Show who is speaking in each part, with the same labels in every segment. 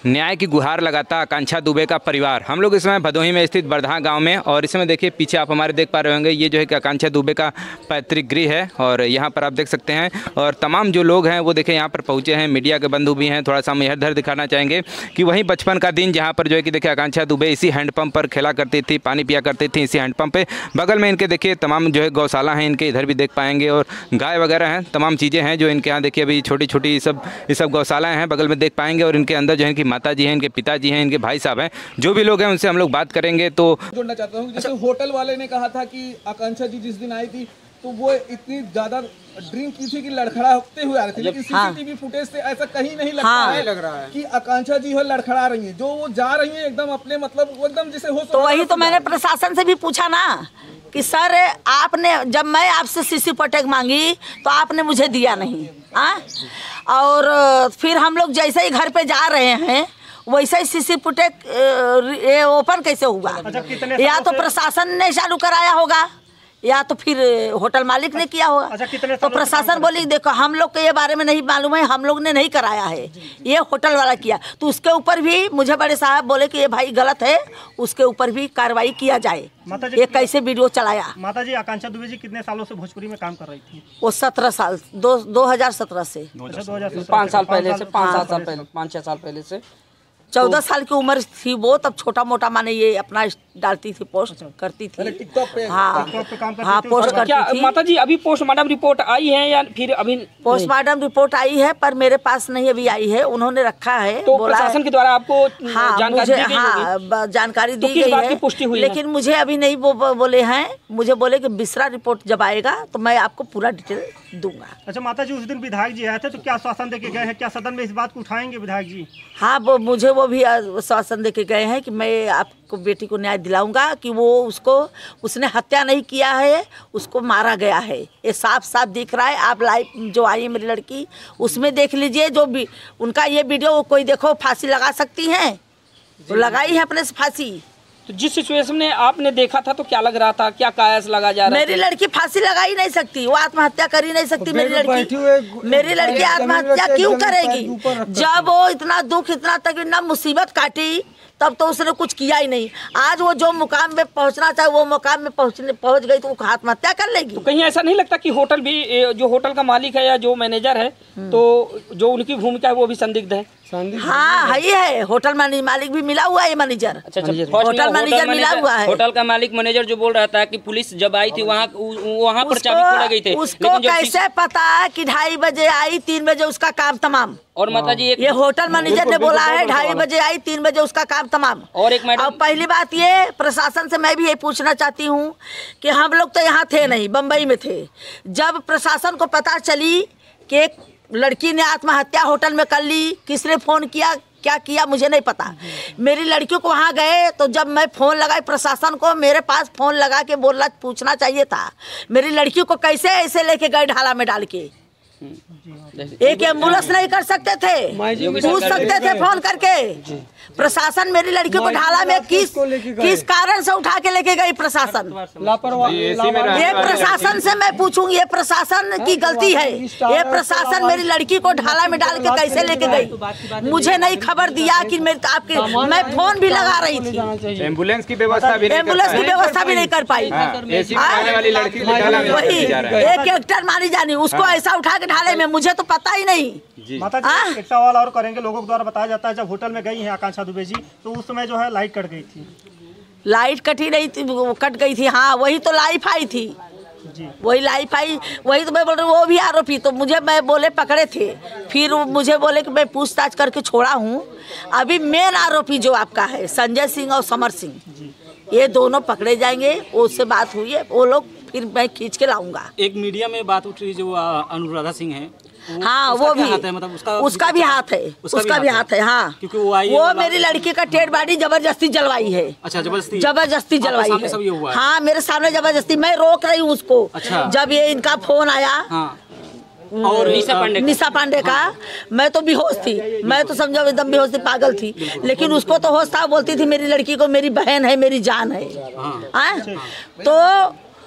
Speaker 1: न्याय की गुहार लगाता आकांक्षा दुबे का परिवार। हम लोग इस समय भदोही में स्थित बरधा गांव में, और इस समय देखिए पीछे आप हमारे देख पा रहे होंगे, ये जो है कि आकांक्षा दुबे का पैतृक गृह है। और यहाँ पर आप देख सकते हैं, और तमाम जो लोग हैं वो देखिए यहाँ पर पहुँचे हैं, मीडिया के बंधु भी हैं। थोड़ा सा हम इधर दिखाना चाहेंगे कि वहीं बचपन का दिन जहाँ पर जो है कि देखिए आकांक्षा दुबे इसी हैंडपम्प पर खेला करती थी, पानी पिया करती थी इसी हैंडपम्प पे। बगल में इनके देखिए तमाम जो है गौशाला हैं, इनके इधर भी देख पाएंगे, और गाय वगैरह हैं, तमाम चीज़ें हैं जो इनके यहाँ देखिए अभी छोटी छोटी ये सब गौशालाएँ हैं, बगल में देख पाएंगे। और इनके अंदर जो है कि माता जी हैं, इनके पिताजी हैं, इनके भाई साहब हैं, जो भी लोग हैं उनसे हम लोग बात करेंगे। तो
Speaker 2: जोड़ना चाहता हूँ, जैसे होटल वाले ने कहा था कि आकांक्षा जी जिस दिन आई थी तो वो इतनी ज्यादा ड्रिंक की थी कि लड़खड़ाते हुए आ रहे थे, लेकिन सीसीटीवी फुटेज से ऐसा कहीं नहीं लगता है, लग रहा है कि आकांक्षा जी है लड़खड़ा रही हैं। जो वो जा रही हैं एकदम अपने मतलब वो एकदम जैसे हो।
Speaker 3: तो वही तो मैंने प्रशासन से भी पूछा ना कि सर आपने, जब मैं आपसे सीसी फुटेज मांगी तो आपने मुझे दिया नहीं। और फिर हम लोग जैसे ही घर पे जा रहे हैं वैसे ही सीसी फुटेज ओपन कैसे हुआ? या तो प्रशासन ने चालू कराया होगा या तो फिर होटल मालिक ने किया होगा। तो प्रशासन बोली देखो हम लोग को ये बारे में नहीं मालूम है, हम लोग ने नहीं कराया है, ये होटल वाला किया। तो उसके ऊपर भी मुझे बड़े साहब बोले कि ये भाई गलत है, उसके ऊपर भी कार्रवाई किया जाए। ये कैसे वीडियो चलाया?
Speaker 4: माता जी आकांक्षा दुबे जी कितने सालों से भोजपुरी में काम कर रही थी?
Speaker 3: वो 17 साल 2017 से
Speaker 5: 5 साल पहले से 5-7 साल पहले 5-6 साल पहले से
Speaker 3: 14 साल की उम्र थी वो, तब छोटा मोटा माने ये अपना डालती थी, पोस्ट करती थी। हाँ पोस्ट करती थी।
Speaker 5: माता जी अभी पोस्टमार्टम रिपोर्ट आई है या फिर अभी?
Speaker 3: पोस्टमार्टम रिपोर्ट आई है पर मेरे पास नहीं अभी आई है, उन्होंने रखा है।
Speaker 5: तो प्रशासन के द्वारा आपको जानकारी दी गई?
Speaker 3: हाँ जानकारी दी गई है,
Speaker 5: पुष्टि हुई?
Speaker 3: लेकिन मुझे अभी नहीं बोले हैं। मुझे बोले कि बिस्रा रिपोर्ट जब आएगा तो मैं आपको पूरा डिटेल दूंगा।
Speaker 4: अच्छा माता जी, उस दिन विधायक जी आए थे तो क्या आश्वासन देके गए हैं? क्या सदन में इस बात को उठाएंगे विधायक जी?
Speaker 3: हाँ वो भी आश्वासन देके गए हैं कि मैं आपको बेटी को न्याय दिलाऊंगा, कि वो उसने हत्या नहीं किया है, उसको मारा गया है। ये साफ साफ दिख रहा है। आप लाइव जो आई है मेरी लड़की उसमें देख लीजिए, जो भी उनका ये वीडियो कोई देखो, फांसी लगा सकती हैं तो लगाई है अपने से फांसी।
Speaker 5: तो जिस सिचुएशन में आपने देखा था तो क्या लग रहा था, क्या कायस लगा जा रहा है?
Speaker 3: मेरी लड़की फांसी लगा ही नहीं सकती, वो आत्महत्या कर ही नहीं सकती। मेरी लड़की आत्महत्या क्यों करेगी? जब वो इतना दुख, इतना तकलीफ, इतना मुसीबत काटी, तब तो उसने कुछ किया ही नहीं। आज वो जो मुकाम में पहुंचना चाहे वो मुकाम में पहुंच गई तो वो आत्महत्या कर लेगी।
Speaker 5: तो कहीं ऐसा नहीं लगता कि होटल भी, जो होटल का मालिक है या जो मैनेजर है, तो जो उनकी भूमिका है वो भी संदिग्ध है?
Speaker 3: हाँ है, होटल मालिक भी मिला हुआ है, मैनेजर।
Speaker 5: अच्छा,
Speaker 3: होटल मैनेजर मिला हुआ है।
Speaker 5: होटल का मालिक मैनेजर जो बोल रहा था कि पुलिस जब आई थी वहाँ पर चाबी खोला गई थी,
Speaker 3: उसको कैसे पता कि 2:30 बजे आई, 3 बजे उसका काम तमाम?
Speaker 5: और माता जी
Speaker 3: ये होटल मैनेजर ने बोला है 2:30 बजे आई, 3 बजे उसका काम तमाम।
Speaker 5: और एक मैडम,
Speaker 3: पहली बात ये प्रशासन से मैं भी ये पूछना चाहती हूँ कि हम लोग तो यहाँ थे नहीं, बम्बई में थे। जब प्रशासन को पता चली कि एक लड़की ने आत्महत्या होटल में कर ली, किसने फोन किया, क्या किया मुझे नहीं पता। मेरी लड़की को वहाँ गए तो जब मैं फ़ोन लगाई प्रशासन को, मेरे पास फ़ोन लगा के बोलना पूछना चाहिए था मेरी लड़की को कैसे ऐसे लेके गए ढाला में डाल के। एक एम्बुलेंस नहीं कर सकते थे, पूछ सकते थे फोन करके। प्रशासन मेरी लड़की को ढाला में किस कारण से उठा के लेके गई? प्रशासन ये प्रशासन से मैं पूछूंगी, ये प्रशासन की गलती है। ये प्रशासन मेरी लड़की को ढाला में डाल के कैसे लेके गई? मुझे नहीं खबर दिया कि मैं फोन भी लगा रही थी,
Speaker 1: एम्बुलेंस की व्यवस्था भी
Speaker 3: नहीं कर पाई। वही एक एक्टर मानी जानी, उसको ऐसा उठा के ढाले में, मुझे तो पता ही नहीं।
Speaker 4: माता जी एक सवाल और करेंगे। लोगों के द्वारा बताया जाता है जब होटल में गई हैं आकांक्षा दुबे जी तो उस समय जो है लाइट कट गई थी।
Speaker 3: लाइट कटी नहीं थी, कट गई थी। हाँ वही तो लाइफ आई थी जी, वही लाइफ आई, वही तो मैं बोल रही हूँ। वो भी आरोपी तो मैं बोले पकड़े थे, फिर मुझे बोले कि मैं पूछताछ करके छोड़ा हूँ। अभी मेन आरोपी जो आपका है संजय सिंह और समर सिंह, ये दोनों पकड़े जाएंगे। उससे बात हुई है, वो लोग फिर मैं खींच के लाऊंगा।
Speaker 5: एक मीडिया में बात उठ रही जो अनुराधा सिंह है,
Speaker 3: हाँ वो भी
Speaker 5: है, मतलब
Speaker 3: उसका भी हाथ है, उसका भी हाथ है। हाँ
Speaker 5: क्योंकि वो
Speaker 3: मेरी लड़की का डेड बॉडी जबरदस्ती जलवाई है।
Speaker 5: अच्छा,
Speaker 3: जबरदस्ती जलवाई है। हाँ मेरे सामने जबरदस्ती, मैं रोक रही हूँ उसको।
Speaker 5: अच्छा।
Speaker 3: जब ये इनका फोन आया
Speaker 5: और
Speaker 3: निशा पांडे का, मैं तो बेहोश थी, मैं तो समझो एकदम बेहोश थी, पागल थी। लेकिन उसको तो होश था, बोलती थी मेरी लड़की को मेरी बहन है, मेरी जान है। तो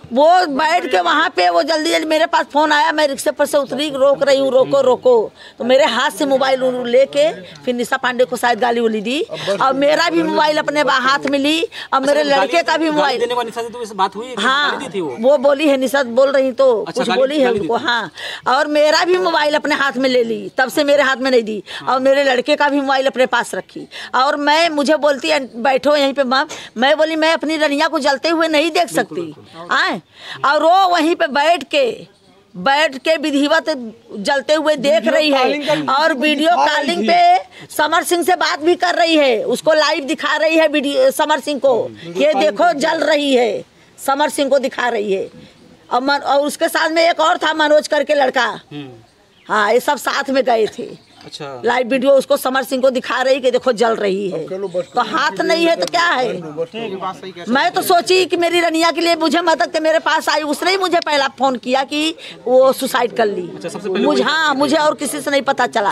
Speaker 3: वो बैठ के वहाँ पे वो जल्दी जल्दी मेरे पास फोन आया, मैं रिक्शे पर से उतरी, रोक रही हूँ, रोको रोको, तो मेरे हाथ से मोबाइल लेके फिर निशा पांडे को शायद गाली उली दी और मेरा भी मोबाइल अपने हाथ में ली और मेरे लड़के का भी मोबाइल।
Speaker 5: बात हुई?
Speaker 3: हाँ, वो बोली है, निशा बोल रही तो कुछ बोली है उनको। हाँ, और मेरा भी मोबाइल अपने हाथ में ले ली, तब से मेरे हाथ में नहीं दी और मेरे लड़के का भी मोबाइल अपने पास रखी और मुझे बोलती है बैठो यहीं पे मैम। मैं बोली मैं अपनी रनिया को जलते हुए नहीं देख सकती आए, और वो वहीं पे बैठ के विधिवत जलते हुए देख रही है और वीडियो कॉलिंग पे समर सिंह से बात भी कर रही है, उसको लाइव दिखा रही है वीडियो समर सिंह को, ये देखो जल रही है, समर सिंह को दिखा रही है। और उसके साथ में एक और था मनोज करके लड़का। हाँ, ये सब साथ में गए थे।
Speaker 5: अच्छा,
Speaker 3: लाइव वीडियो उसको समर सिंह को दिखा रही कि देखो जल रही है, तो हाथ नहीं है तो क्या है। मैं तो सोची कि मेरी रनिया के लिए मुझे मदद के मेरे पास आई, उसने ही मुझे पहला फोन किया कि वो सुसाइड कर ली। मुझे हाँ, मुझे और किसी से नहीं पता चला।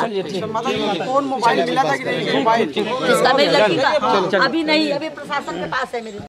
Speaker 2: कौन मोबाइल मिला था कि नहीं?
Speaker 3: किसका? मेरी लड़की का। अभी नहीं, अभी प्रशासन के पास है मेरी।